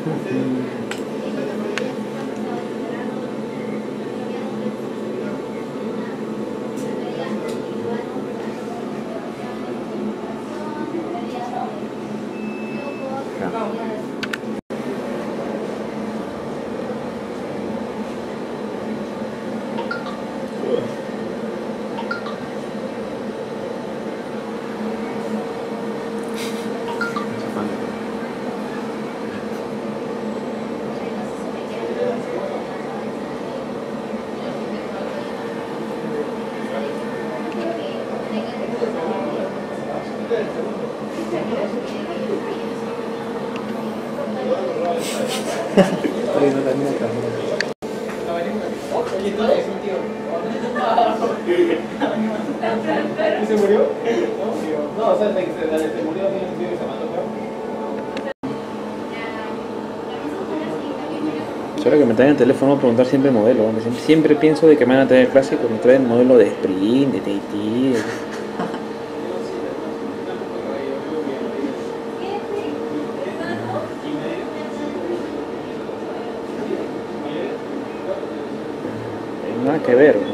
¿Se murió? No, o sea, se murió, se mató. Solo que me traen el teléfono a preguntar siempre modelo. Siempre pienso de que me van a traer el clásico, me traen modelo de Sprint, de TT. Nada que ver.